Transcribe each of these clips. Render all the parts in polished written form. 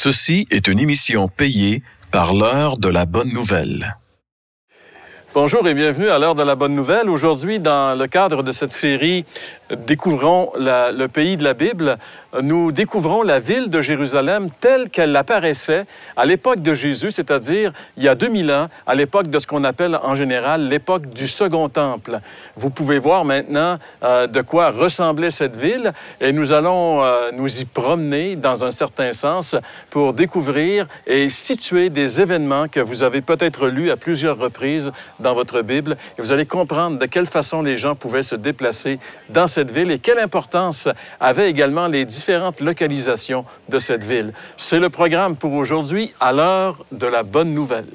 Ceci est une émission payée par l'heure de la bonne nouvelle. Bonjour et bienvenue à l'heure de la bonne nouvelle. Aujourd'hui, dans le cadre de cette série Découvrons le pays de la Bible, nous découvrons la ville de Jérusalem telle qu'elle apparaissait à l'époque de Jésus, c'est-à-dire il y a 2000 ans, à l'époque de ce qu'on appelle en général l'époque du Second Temple. Vous pouvez voir maintenant de quoi ressemblait cette ville et nous allons nous y promener dans un certain sens pour découvrir et situer des événements que vous avez peut-être lus à plusieurs reprises dans votre Bible et vous allez comprendre de quelle façon les gens pouvaient se déplacer dans cette ville et quelle importance avaient également les différentes localisations de cette ville. C'est le programme pour aujourd'hui à l'heure de la bonne nouvelle.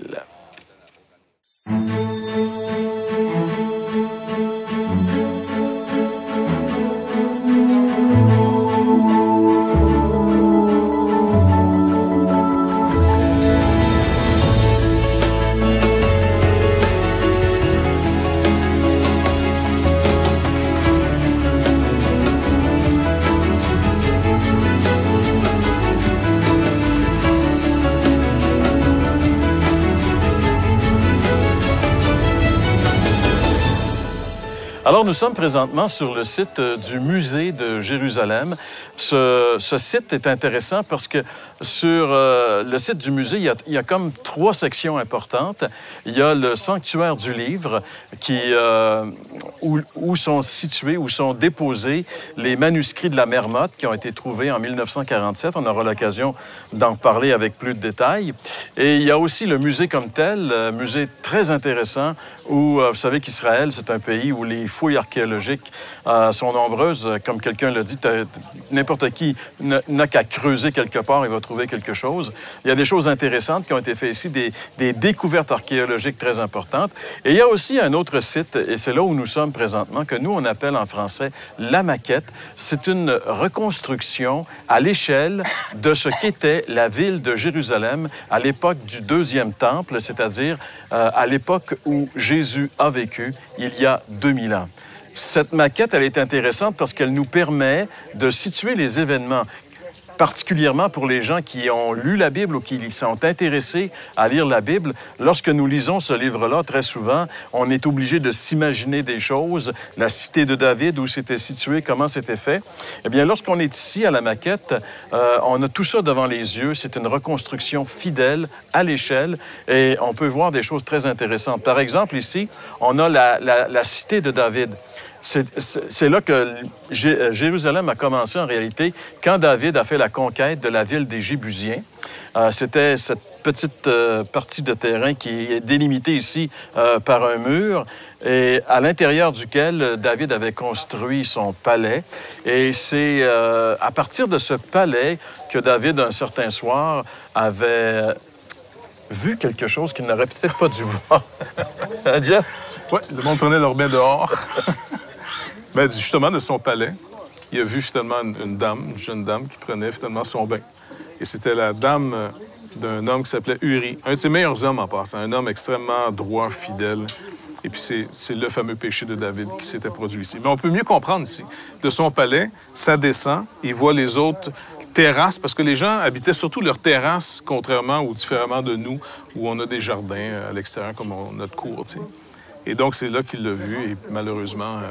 Alors, nous sommes présentement sur le site du musée de Jérusalem. Ce site est intéressant parce que sur le site du musée, il y a comme 3 sections importantes. Il y a le sanctuaire du livre où sont situés, où sont déposés les manuscrits de la Mermoth qui ont été trouvés en 1947. On aura l'occasion d'en parler avec plus de détails. Et il y a aussi le musée comme tel, musée très intéressant où, vous savez qu'Israël, c'est un pays où les fouilles archéologiques sont nombreuses. Comme quelqu'un l'a dit, n'importe qui n'a qu'à creuser quelque part et va trouver quelque chose. Il y a des choses intéressantes qui ont été faites ici, des découvertes archéologiques très importantes. Et il y a aussi un autre site, et c'est là où nous sommes présentement, que nous, on appelle en français la maquette. C'est une reconstruction à l'échelle de ce qu'était la ville de Jérusalem à l'époque du Deuxième Temple, c'est-à-dire à l'époque où Jésus a vécu il y a 2000 ans. Cette maquette, elle est intéressante parce qu'elle nous permet de situer les événements, particulièrement pour les gens qui ont lu la Bible ou qui sont intéressés à lire la Bible. Lorsque nous lisons ce livre-là, très souvent, on est obligé de s'imaginer des choses, la cité de David, où c'était situé, comment c'était fait. Eh bien, lorsqu'on est ici à la maquette, on a tout ça devant les yeux. C'est une reconstruction fidèle à l'échelle et on peut voir des choses très intéressantes. Par exemple, ici, on a la cité de David. C'est là que Jérusalem a commencé en réalité, quand David a fait la conquête de la ville des Jébusiens. C'était cette petite partie de terrain qui est délimitée ici par un mur et à l'intérieur duquel David avait construit son palais. Et c'est à partir de ce palais que David, un certain soir, avait vu quelque chose qu'il n'aurait peut-être pas dû voir. Jeff? Oui, le monde prenait leur bain dehors. Ben, justement, de son palais, il a vu finalement une jeune dame qui prenait finalement son bain. Et c'était la dame d'un homme qui s'appelait Uri, un de ses meilleurs hommes en passant, un homme extrêmement droit, fidèle. Et puis c'est le fameux péché de David qui s'était produit ici. Mais on peut mieux comprendre ici. De son palais, ça descend, il voit les autres terrasses, parce que les gens habitaient surtout leurs terrasses, contrairement ou différemment de nous, où on a des jardins à l'extérieur, comme notre cour, tu sais. Et donc, c'est là qu'il l'a vu, et malheureusement...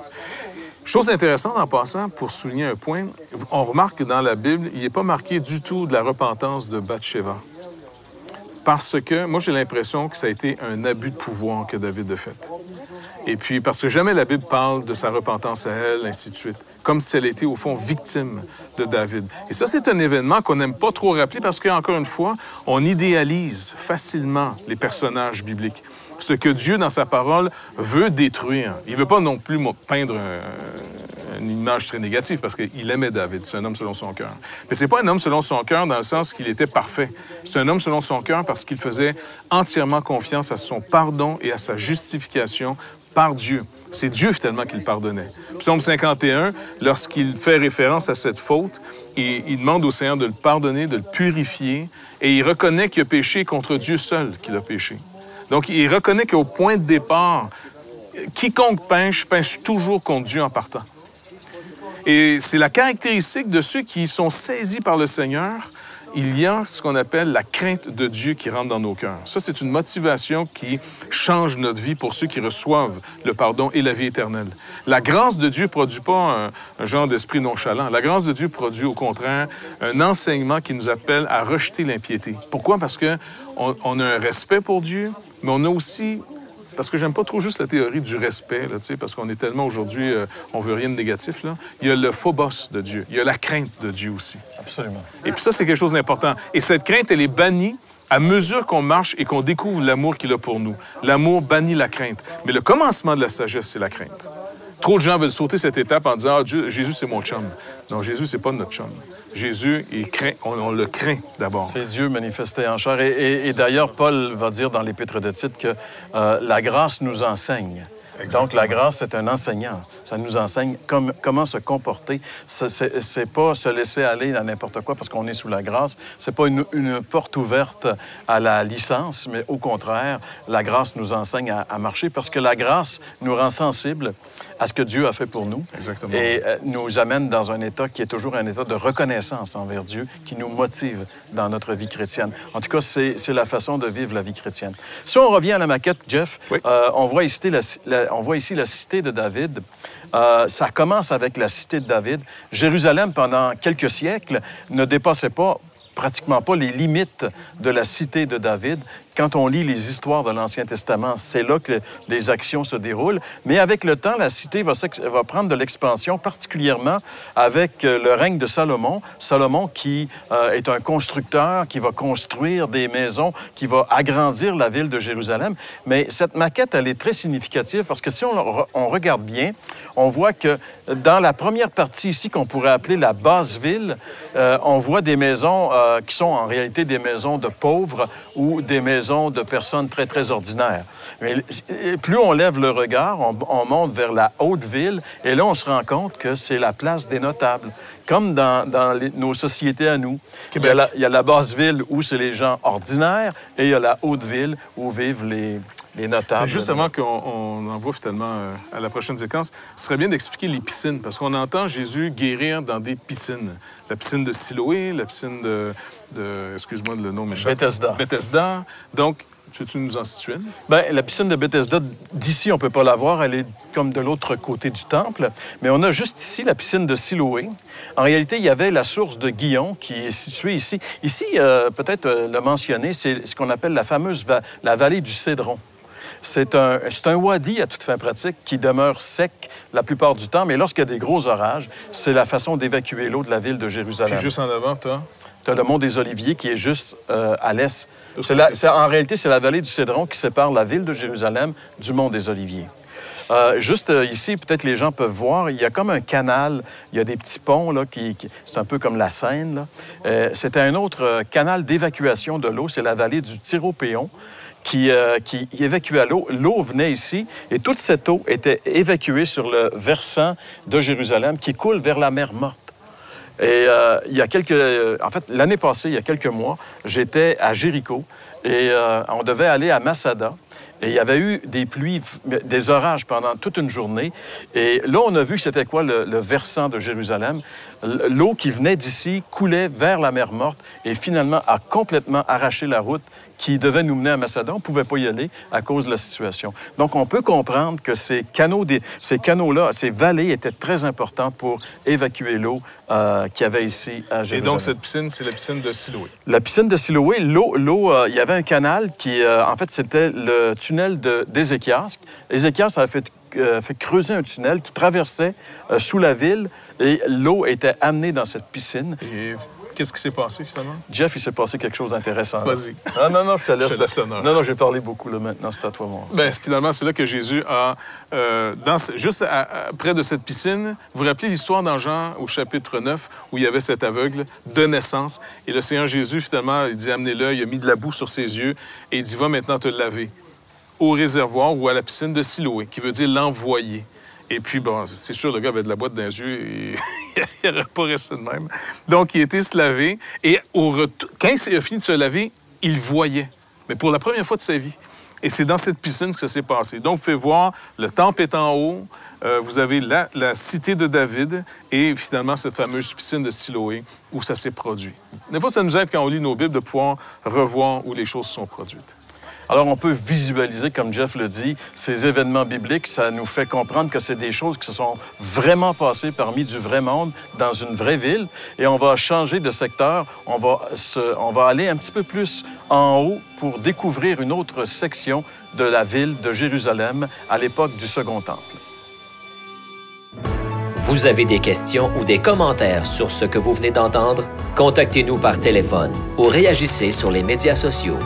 Chose intéressante en passant, pour souligner un point, on remarque que dans la Bible, il n'est pas marqué du tout de la repentance de Bathsheba. Parce que, moi, j'ai l'impression que ça a été un abus de pouvoir que David a fait. Et puis, parce que jamais la Bible parle de sa repentance à elle, ainsi de suite. Comme si elle était, au fond, victime de David. Et ça, c'est un événement qu'on n'aime pas trop rappeler parce qu'encore une fois, on idéalise facilement les personnages bibliques. Ce que Dieu, dans sa parole, veut détruire. Il ne veut pas non plus peindre une image très négative parce qu'il aimait David. C'est un homme selon son cœur. Mais c'est pas un homme selon son cœur dans le sens qu'il était parfait. C'est un homme selon son cœur parce qu'il faisait entièrement confiance à son pardon et à sa justification par Dieu. C'est Dieu, finalement, qui le pardonnait. Psaume 51, lorsqu'il fait référence à cette faute, il demande au Seigneur de le pardonner, de le purifier, et il reconnaît qu'il a péché contre Dieu seul qu'il a péché. Donc, il reconnaît qu'au point de départ, quiconque pêche toujours contre Dieu en partant. Et c'est la caractéristique de ceux qui sont saisis par le Seigneur il y a ce qu'on appelle la crainte de Dieu qui rentre dans nos cœurs. Ça, c'est une motivation qui change notre vie pour ceux qui reçoivent le pardon et la vie éternelle. La grâce de Dieu ne produit pas un genre d'esprit nonchalant. La grâce de Dieu produit, au contraire, un enseignement qui nous appelle à rejeter l'impiété. Pourquoi? Parce qu'on a un respect pour Dieu, mais on a aussi... Parce que j'aime pas trop juste la théorie du respect, là, parce qu'on est tellement aujourd'hui, on veut rien de négatif. Là. Il y a le phobos de Dieu. Il y a la crainte de Dieu aussi. Absolument. Et puis ça, c'est quelque chose d'important. Et cette crainte, elle est bannie à mesure qu'on marche et qu'on découvre l'amour qu'il a pour nous. L'amour bannit la crainte. Mais le commencement de la sagesse, c'est la crainte. Trop de gens veulent sauter cette étape en disant « Ah, Jésus, c'est mon chum ». Non, Jésus, c'est pas notre chum. Jésus, on le craint d'abord. C'est Dieu manifesté en chair. Et d'ailleurs, Paul va dire dans l'Épître de Tite que la grâce nous enseigne. Exactement. Donc, la grâce, c'est un enseignant. Ça nous enseigne comment se comporter. C'est pas se laisser aller à n'importe quoi parce qu'on est sous la grâce. C'est pas une porte ouverte à la licence, mais au contraire, la grâce nous enseigne à marcher parce que la grâce nous rend sensibles à ce que Dieu a fait pour nous. Exactement. Et nous amène dans un état qui est toujours un état de reconnaissance envers Dieu, qui nous motive dans notre vie chrétienne. En tout cas, c'est la façon de vivre la vie chrétienne. Si on revient à la maquette, Jeff, oui. On voit ici la cité de David. Ça commence avec la cité de David. Jérusalem, pendant quelques siècles, ne dépassait pratiquement pas les limites de la cité de David. Quand on lit les histoires de l'Ancien Testament, c'est là que les actions se déroulent. Mais avec le temps, la cité va prendre de l'expansion, particulièrement avec le règne de Salomon. Salomon qui est un constructeur, qui va construire des maisons, qui va agrandir la ville de Jérusalem. Mais cette maquette, elle est très significative parce que si on regarde bien, on voit que dans la première partie ici, qu'on pourrait appeler la basse ville, on voit des maisons qui sont en réalité des maisons de pauvres ou des maisons de personnes très, très ordinaires. Mais plus on lève le regard, on monte vers la haute ville, et là, on se rend compte que c'est la place des notables. Comme dans nos sociétés à nous. Il y a la basse ville où c'est les gens ordinaires, et il y a la haute ville où vivent les notables. Mais juste avant qu'on en voit finalement à la prochaine séquence, ce serait bien d'expliquer les piscines, parce qu'on entend Jésus guérir dans des piscines. La piscine de Siloé, la piscine excuse-moi le nom m'échappe. Bethesda. Donc, peux-tu nous en situer une? Bien, la piscine de Bethesda, d'ici, on ne peut pas la voir. Elle est comme de l'autre côté du temple. Mais on a juste ici la piscine de Siloé. En réalité, il y avait la source de Guillon qui est située ici. Ici, peut-être le mentionner, c'est ce qu'on appelle la fameuse la vallée du Cédron. C'est un wadi à toute fin pratique qui demeure sec la plupart du temps, mais lorsqu'il y a des gros orages, c'est la façon d'évacuer l'eau de la ville de Jérusalem. Puis juste en avant, tu as le mont des Oliviers qui est juste à l'est. En réalité, c'est la vallée du Cédron qui sépare la ville de Jérusalem du mont des Oliviers. Juste ici, peut-être les gens peuvent voir, il y a comme un canal, il y a des petits ponts, là, c'est un peu comme la Seine. C'était un autre canal d'évacuation de l'eau, c'est la vallée du Tyropéon. Qui évacuait l'eau. L'eau venait ici et toute cette eau était évacuée sur le versant de Jérusalem qui coule vers la mer Morte. Et il y a en fait, l'année passée, il y a quelques mois, j'étais à Jéricho et on devait aller à Masada. Et il y avait eu des pluies, des orages pendant toute une journée. Et là, on a vu que c'était quoi le versant de Jérusalem. L'eau qui venait d'ici coulait vers la mer Morte et finalement a complètement arraché la route qui devait nous mener à Masada. On ne pouvait pas y aller à cause de la situation. Donc, on peut comprendre que ces canaux-là, ces vallées étaient très importantes pour évacuer l'eau qu'il y avait ici à Jérusalem. Et donc, cette piscine, c'est la piscine de Siloé. La piscine de Siloé, il y avait un canal qui, en fait, c'était le tunnel d'Ézéchias. Ézéchias a fait creuser un tunnel qui traversait sous la ville et l'eau était amenée dans cette piscine. Et qu'est-ce qui s'est passé, finalement? Jeff, il s'est passé quelque chose d'intéressant. Vas-y. Non, je te laisse. Je te laisse l'honneur. Non, j'ai parlé beaucoup, là, maintenant, c'est à toi, moi. Bien, finalement, c'est là que Jésus a... juste près de cette piscine, vous vous rappelez l'histoire dans Jean, au chapitre 9, où il y avait cet aveugle de naissance. Et le Seigneur Jésus, finalement, il dit, amenez-le, il a mis de la boue sur ses yeux, et il dit, va maintenant te laver au réservoir ou à la piscine de Siloé, qui veut dire l'envoyer. Et puis, bon, c'est sûr, le gars avait de la boîte dans les yeux et il n'aurait pas resté de même. Donc, il était se laver. Et quand il a fini de se laver, il voyait. Mais pour la première fois de sa vie. Et c'est dans cette piscine que ça s'est passé. Donc, vous pouvez voir, le temple est en haut, vous avez la cité de David et finalement cette fameuse piscine de Siloé où ça s'est produit. Des fois, ça nous aide quand on lit nos Bibles de pouvoir revoir où les choses sont produites. Alors, on peut visualiser, comme Jeff le dit, ces événements bibliques. Ça nous fait comprendre que c'est des choses qui se sont vraiment passées parmi du vrai monde, dans une vraie ville. Et on va changer de secteur. On va aller un petit peu plus en haut pour découvrir une autre section de la ville de Jérusalem à l'époque du Second Temple. Vous avez des questions ou des commentaires sur ce que vous venez d'entendre? Contactez-nous par téléphone ou réagissez sur les médias sociaux.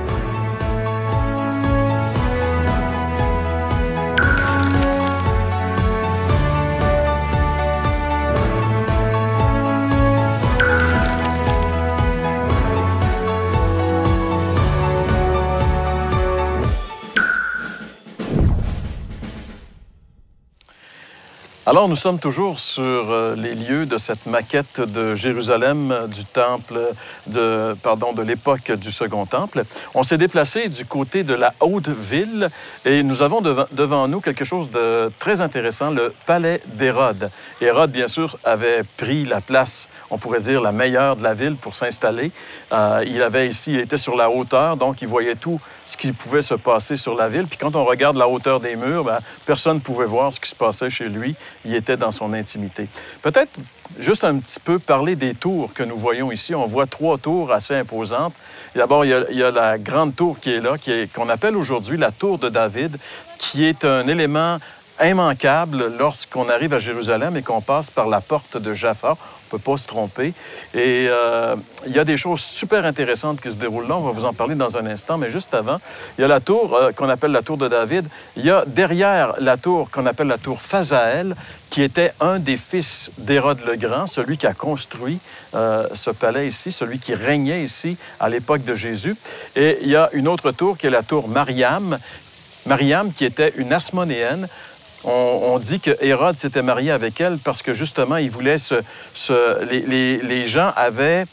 Alors, nous sommes toujours sur les lieux de cette maquette de Jérusalem, du temple, de l'époque du Second Temple. On s'est déplacé du côté de la Haute Ville et nous avons devant nous quelque chose de très intéressant, le palais d'Hérode. Hérode, bien sûr, avait pris la place, on pourrait dire, la meilleure de la ville pour s'installer. Il était sur la hauteur, donc il voyait tout ce qui pouvait se passer sur la ville. Puis quand on regarde la hauteur des murs, personne ne pouvait voir ce qui se passait chez lui. Il était dans son intimité. Peut-être juste un petit peu parler des tours que nous voyons ici. On voit 3 tours assez imposantes. D'abord, il y a la grande tour qui est là, qu'on appelle aujourd'hui la tour de David, qui est un élément immanquable lorsqu'on arrive à Jérusalem et qu'on passe par la porte de Jaffa. On ne peut pas se tromper. Et il y a des choses super intéressantes qui se déroulent là. On va vous en parler dans un instant. Mais juste avant, il y a la tour qu'on appelle la tour de David. Il y a derrière la tour qu'on appelle la tour Phasaël, qui était un des fils d'Hérode le Grand, celui qui a construit ce palais ici, celui qui régnait ici à l'époque de Jésus. Et il y a une autre tour qui est la tour Mariam. Mariam, qui était une Asmonéenne. On dit que Hérode s'était marié avec elle parce que, justement, il voulait les gens avaient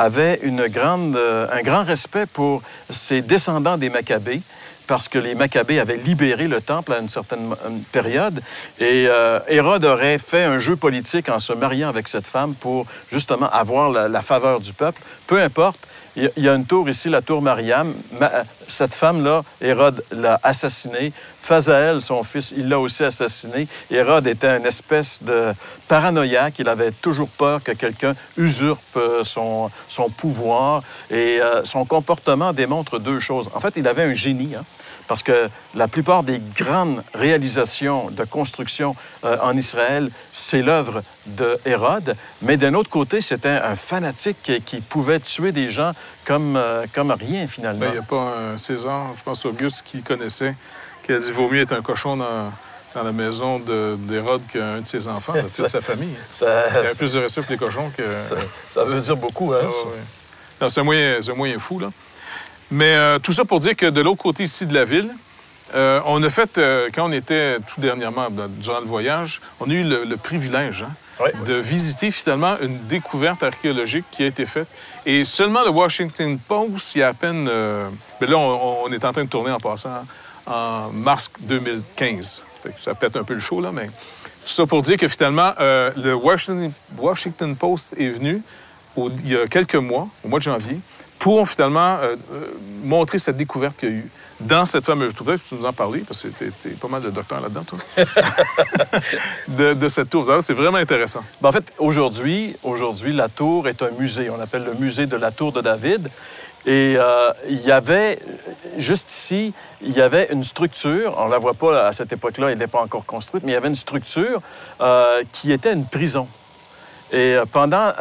un grand respect pour ces descendants des Maccabées, parce que les Maccabées avaient libéré le temple à une certaine période. Et Hérode aurait fait un jeu politique en se mariant avec cette femme pour, justement, avoir la faveur du peuple. Peu importe. Il y a une tour ici, la tour Mariam. Cette femme-là, Hérode l'a assassinée. Phasaël, son fils, il l'a aussi assassiné. Hérode était une espèce de paranoïaque. Il avait toujours peur que quelqu'un usurpe son pouvoir. Et son comportement démontre 2 choses. En fait, il avait un génie, parce que la plupart des grandes réalisations de construction en Israël, c'est l'œuvre de Hérode. Mais d'un autre côté, c'était un fanatique qui pouvait tuer des gens comme rien, finalement. Il n'y a pas un César, je pense Auguste, qui le connaissait, qui a dit « Vaut mieux être un cochon dans la maison d'Hérode qu'un de ses enfants, de sa famille. » Il y a plus de respect pour les cochons que... Ça veut dire beaucoup, hein? Ouais. C'est un moyen fou, là. Mais tout ça pour dire que de l'autre côté ici de la ville, on a fait, quand on était tout dernièrement, durant le voyage, on a eu le privilège de visiter finalement une découverte archéologique qui a été faite. Et seulement le Washington Post, il y a à peine... mais là, on est en train de tourner en passant en mars 2015. Fait que ça pète un peu le show, là, mais... Tout ça pour dire que finalement, le Washington Post est venu il y a quelques mois, au mois de janvier, pour finalement montrer cette découverte qu'il y a eu dans cette fameuse tour. Peut-être que tu nous en parlais, parce que t'es pas mal de docteurs là-dedans, toi. de cette tour. C'est vraiment intéressant. En fait, aujourd'hui, la tour est un musée. On appelle le musée de la tour de David. Et il y avait, juste ici, il y avait une structure, on ne la voit pas à cette époque-là, elle n'est pas encore construite, mais il y avait une structure qui était une prison. Et pendant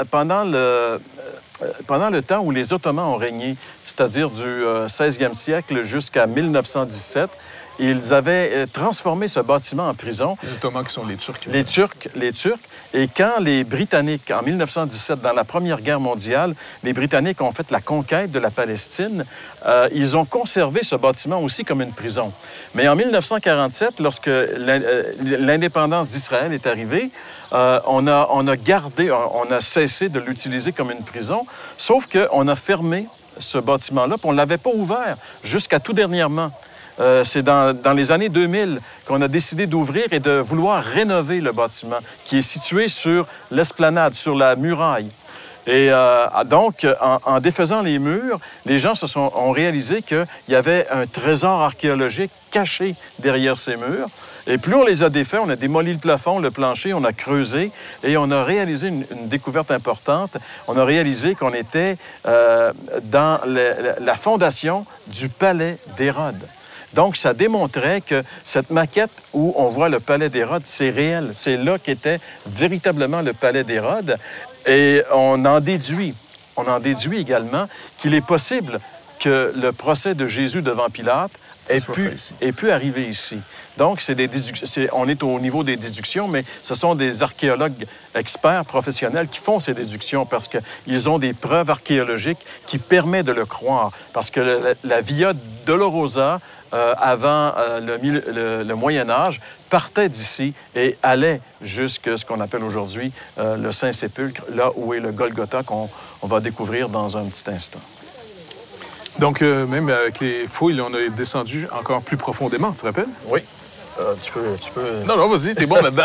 le temps où les Ottomans ont régné, c'est-à-dire du 16e siècle jusqu'à 1917, ils avaient transformé ce bâtiment en prison. Les Ottomans qui sont les Turcs. Les Turcs. Et quand les Britanniques, en 1917, dans la Première Guerre mondiale, les Britanniques ont fait la conquête de la Palestine, ils ont conservé ce bâtiment aussi comme une prison. Mais en 1947, lorsque l'indépendance d'Israël est arrivée, on a cessé de l'utiliser comme une prison, sauf qu'on a fermé ce bâtiment-là, puis on ne l'avait pas ouvert jusqu'à tout dernièrement. C'est dans les années 2000 qu'on a décidé d'ouvrir et de vouloir rénover le bâtiment qui est situé sur l'esplanade, sur la muraille. Et donc, en défaisant les murs, les gens ont réalisé qu'il y avait un trésor archéologique caché derrière ces murs. Et plus on les a défaits, on a démoli le plafond, le plancher, on a creusé et on a réalisé une découverte importante. On a réalisé qu'on était dans la fondation du palais d'Hérode. Donc, ça démontrait que cette maquette où on voit le palais d'Hérode, c'est réel. C'est là qu'était véritablement le palais d'Hérode. Et on en déduit également qu'il est possible que le procès de Jésus devant Pilate ait pu arriver ici. Donc, on est au niveau des déductions, mais ce sont des archéologues experts, professionnels, qui font ces déductions parce qu'ils ont des preuves archéologiques qui permettent de le croire. Parce que la Via Dolorosa, avant le Moyen Âge, partait d'ici et allait jusqu'à ce qu'on appelle aujourd'hui le Saint-Sépulcre, là où est le Golgotha qu'on va découvrir dans un petit instant. Donc, même avec les fouilles, on a descendu encore plus profondément, tu te rappelles? Oui. Tu peux... Non, vas-y, t'es bon là-dedans.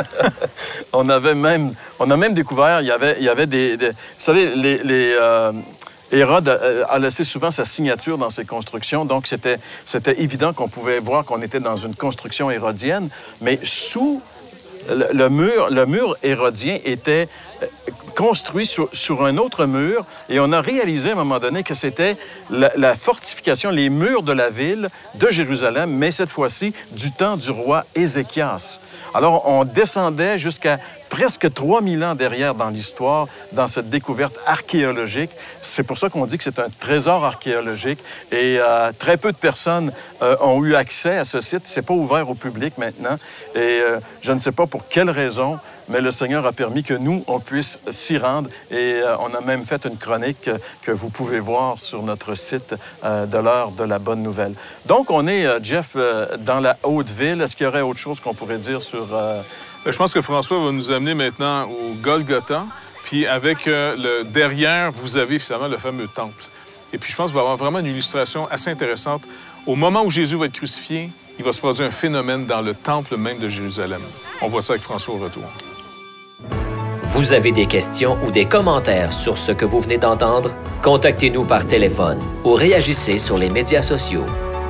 On a même découvert, il y avait des... Vous savez, Hérode a laissé souvent sa signature dans ses constructions, donc c'était évident qu'on pouvait voir qu'on était dans une construction hérodienne, mais sous le mur hérodien était construit sur un autre mur, et on a réalisé à un moment donné que c'était la fortification, les murs de la ville de Jérusalem, mais cette fois-ci du temps du roi Ézéchias. Alors, on descendait jusqu'à presque 3000 ans derrière dans l'histoire, dans cette découverte archéologique. C'est pour ça qu'on dit que c'est un trésor archéologique, et très peu de personnes ont eu accès à ce site. C'est pas ouvert au public maintenant, et je ne sais pas pour quelle raison, mais le Seigneur a permis que nous, on puisse s'y rendre, et on a même fait une chronique que vous pouvez voir sur notre site de l'heure de la bonne nouvelle. Donc, on est, Jeff, dans la Haute-Ville. Est-ce qu'il y aurait autre chose qu'on pourrait dire sur... Je pense que François va nous amener maintenant au Golgotha, puis avec le derrière, vous avez finalement le fameux temple. Et puis, je pense qu'il va y avoir vraiment une illustration assez intéressante. Au moment où Jésus va être crucifié, il va se produire un phénomène dans le temple même de Jérusalem. On voit ça avec François au retour. Vous avez des questions ou des commentaires sur ce que vous venez d'entendre? Contactez-nous par téléphone ou réagissez sur les médias sociaux.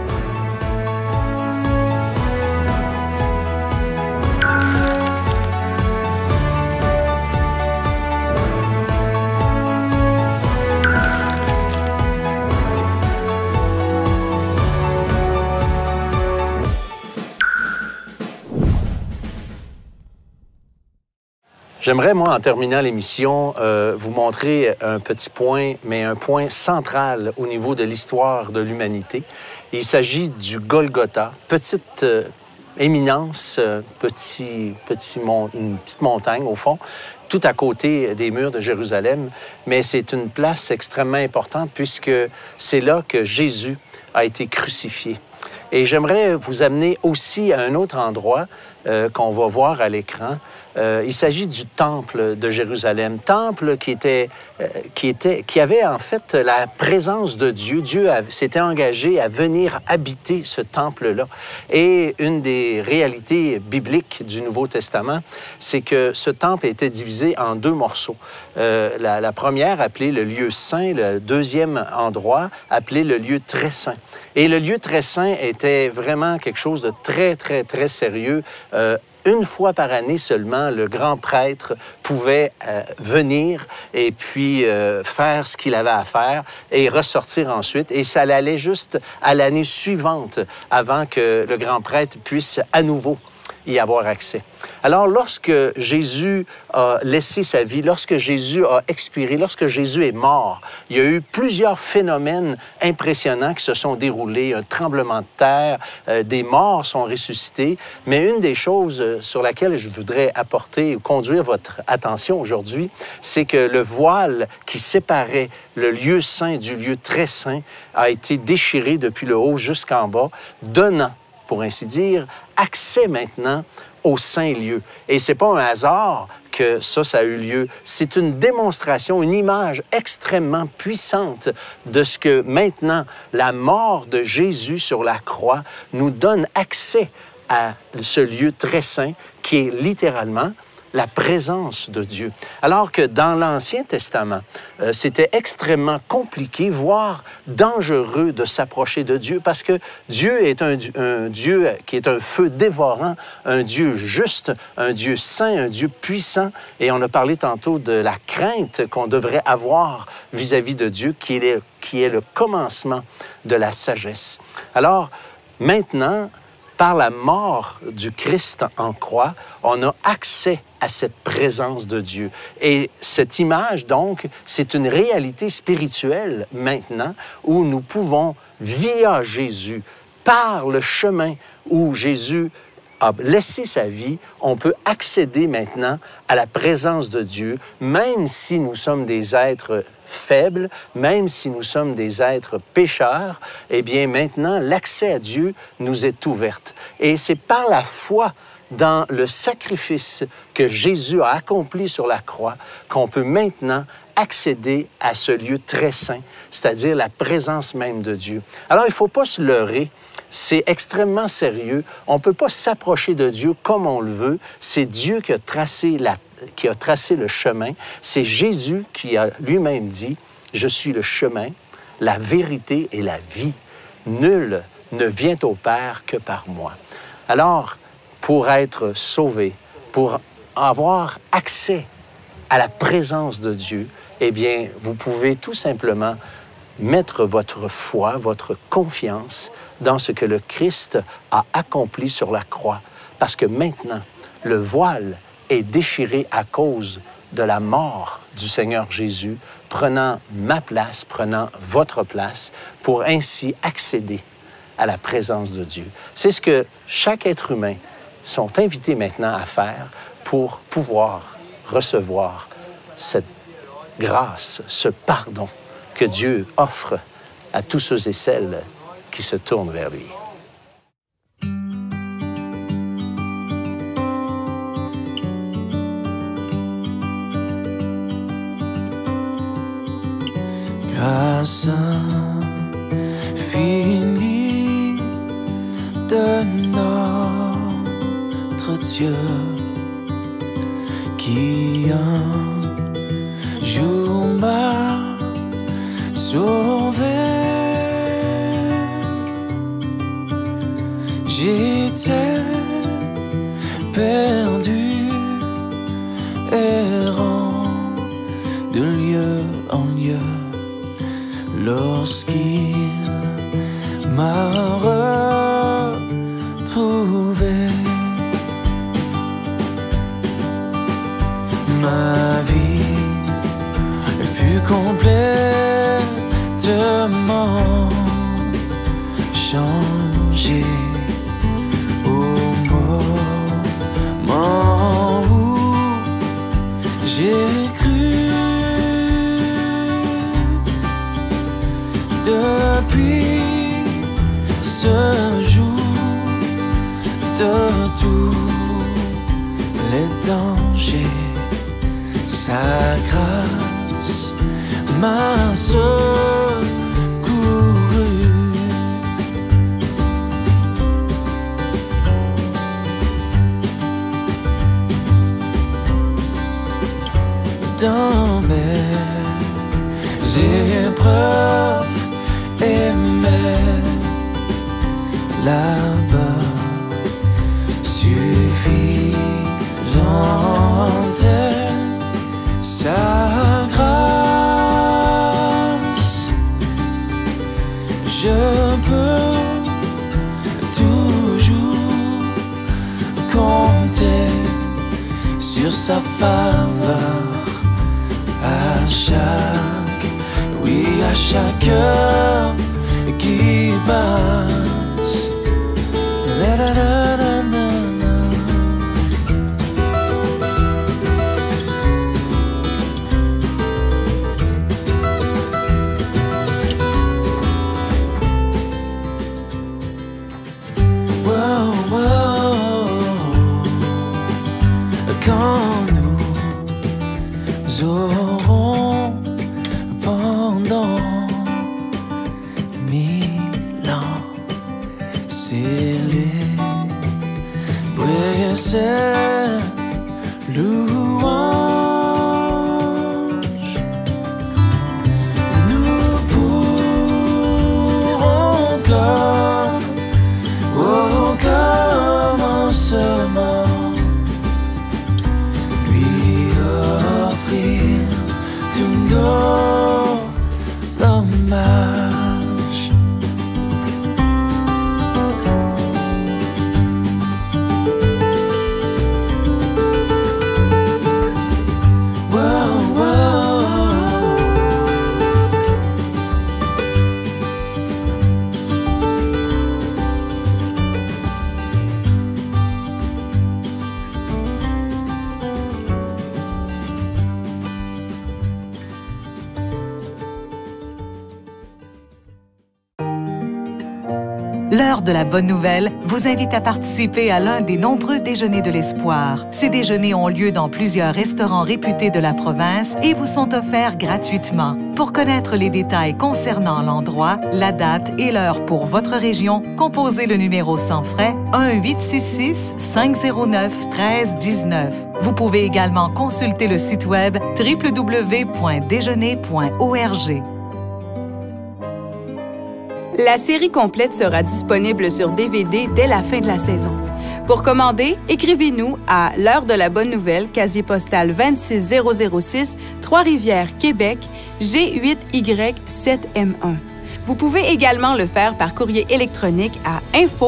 J'aimerais, moi, en terminant l'émission, vous montrer un petit point, mais un point central au niveau de l'histoire de l'humanité. Il s'agit du Golgotha, petite éminence, une petite montagne, au fond, tout à côté des murs de Jérusalem, mais c'est une place extrêmement importante puisque c'est là que Jésus a été crucifié. Et j'aimerais vous amener aussi à un autre endroit qu'on va voir à l'écran. Il s'agit du temple de Jérusalem, temple qui avait en fait la présence de Dieu. Dieu s'était engagé à venir habiter ce temple-là. Et une des réalités bibliques du Nouveau Testament, c'est que ce temple était divisé en deux morceaux. La première, appelée le lieu saint, le deuxième endroit, appelé le lieu très saint. Et le lieu très saint était vraiment quelque chose de très, très, très sérieux. Une fois par année seulement, le grand prêtre pouvait venir et puis faire ce qu'il avait à faire et ressortir ensuite. Et ça allait juste à l'année suivante avant que le grand prêtre puisse à nouveau y avoir accès. Alors, lorsque Jésus a laissé sa vie, lorsque Jésus a expiré, lorsque Jésus est mort, il y a eu plusieurs phénomènes impressionnants qui se sont déroulés. Un tremblement de terre, des morts sont ressuscités. Mais une des choses sur laquelle je voudrais apporter ou conduire votre attention aujourd'hui, c'est que le voile qui séparait le lieu saint du lieu très saint a été déchiré depuis le haut jusqu'en bas, donnant pour ainsi dire, accès maintenant au Saint-Lieu. Et ce n'est pas un hasard que ça a eu lieu. C'est une démonstration, une image extrêmement puissante de ce que maintenant la mort de Jésus sur la croix nous donne accès à ce lieu très saint qui est littéralement la présence de Dieu. Alors que dans l'Ancien Testament, c'était extrêmement compliqué, voire dangereux de s'approcher de Dieu parce que Dieu est un Dieu qui est un feu dévorant, un Dieu juste, un Dieu saint, un Dieu puissant. Et on a parlé tantôt de la crainte qu'on devrait avoir vis-à-vis de Dieu, qui est le commencement de la sagesse. Alors, maintenant, par la mort du Christ en croix, on a accès à cette présence de Dieu. Et cette image, donc, c'est une réalité spirituelle maintenant où nous pouvons, via Jésus, par le chemin où Jésus a laissé sa vie, on peut accéder maintenant à la présence de Dieu, même si nous sommes des êtres faibles, même si nous sommes des êtres pécheurs, eh bien maintenant, l'accès à Dieu nous est ouvert. Et c'est par la foi dans le sacrifice que Jésus a accompli sur la croix qu'on peut maintenant accéder à ce lieu très saint, c'est-à-dire la présence même de Dieu. Alors, il ne faut pas se leurrer. C'est extrêmement sérieux. On ne peut pas s'approcher de Dieu comme on le veut. C'est Dieu qui a tracé le chemin. C'est Jésus qui a lui-même dit « Je suis le chemin, la vérité et la vie. Nul ne vient au Père que par moi. » Alors, pour être sauvé, pour avoir accès à la présence de Dieu, eh bien, vous pouvez tout simplement mettre votre foi, votre confiance dans ce que le Christ a accompli sur la croix. Parce que maintenant, le voile est déchiré à cause de la mort du Seigneur Jésus, prenant ma place, prenant votre place, pour ainsi accéder à la présence de Dieu. C'est ce que chaque être humain sont invités maintenant à faire pour pouvoir recevoir cette grâce, ce pardon que Dieu offre à tous ceux et celles qui se tournent vers lui. Grâce infinie de notre Dieu qui un jour m'a sauvé. J'étais perdu, errant de lieu en lieu, lorsqu'il m'a retrouvé. Ma vie fut complètement changée au moment où j'ai cru. Depuis ce jour, de tous les dangers, sa grâce m'a secouru. Dans mes épreuves et mes là-bas suffisante est sa grâce. Je peux toujours compter sur sa faveur à chaque heure qui passe. La, la, la, la, la. quand nous aurons pendant 1000 ans célébré cette louange, nous pourrons comme un serment lui offrir tous nos hommages. L'heure de la bonne nouvelle vous invite à participer à l'un des nombreux déjeuners de l'espoir. Ces déjeuners ont lieu dans plusieurs restaurants réputés de la province et vous sont offerts gratuitement. Pour connaître les détails concernant l'endroit, la date et l'heure pour votre région, composez le numéro sans frais 1-866-509-1319. Vous pouvez également consulter le site web www.déjeuner.org. La série complète sera disponible sur DVD dès la fin de la saison. Pour commander, écrivez-nous à l'heure de la bonne nouvelle, casier postal 26006, Trois-Rivières, Québec, G8Y7M1. Vous pouvez également le faire par courrier électronique à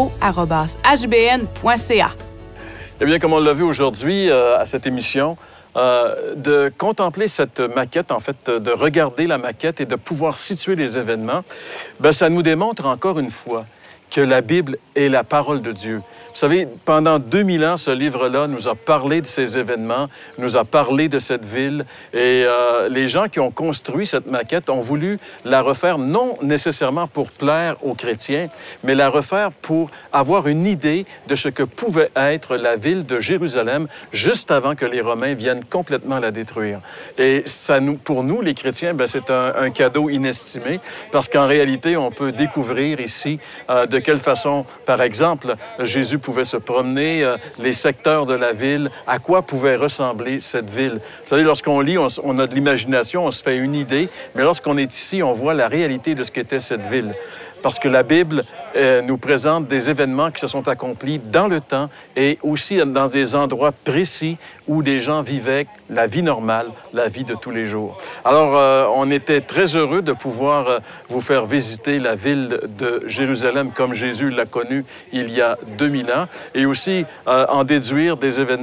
info@hbn.ca. Eh bien, comme on l'a vu aujourd'hui à cette émission, de contempler cette maquette, en fait, de regarder la maquette et de pouvoir situer les événements, bien, ça nous démontre encore une fois que la Bible est la parole de Dieu. Vous savez, pendant 2000 ans, ce livre-là nous a parlé de ces événements, nous a parlé de cette ville, et les gens qui ont construit cette maquette ont voulu la refaire non nécessairement pour plaire aux chrétiens, mais la refaire pour avoir une idée de ce que pouvait être la ville de Jérusalem juste avant que les Romains viennent complètement la détruire. Et ça pour nous, les chrétiens, bien, c'est un cadeau inestimé, parce qu'en réalité, on peut découvrir ici de quelle façon, par exemple, Jésus pouvait se promener, les secteurs de la ville, à quoi pouvait ressembler cette ville. Vous savez, lorsqu'on lit, on a de l'imagination, on se fait une idée, mais lorsqu'on est ici, on voit la réalité de ce qu'était cette ville. Parce que la Bible nous présente des événements qui se sont accomplis dans le temps et aussi dans des endroits précis où des gens vivaient la vie normale, la vie de tous les jours. Alors, on était très heureux de pouvoir vous faire visiter la ville de Jérusalem comme Jésus l'a connue il y a 2000 ans et aussi en déduire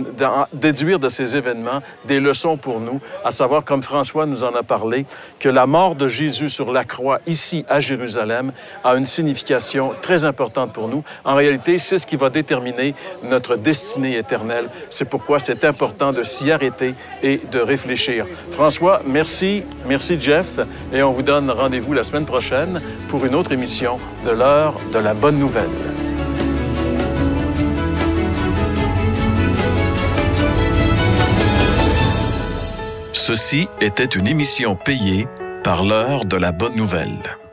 de ces événements des leçons pour nous, à savoir, comme François nous en a parlé, que la mort de Jésus sur la croix ici à Jérusalem a une signification très importante pour nous. En réalité, c'est ce qui va déterminer notre destinée éternelle. C'est pourquoi c'est important de s'y arrêter et de réfléchir. François, merci. Merci, Jeff. Et on vous donne rendez-vous la semaine prochaine pour une autre émission de l'heure de la bonne nouvelle. Ceci était une émission payée par l'heure de la bonne nouvelle.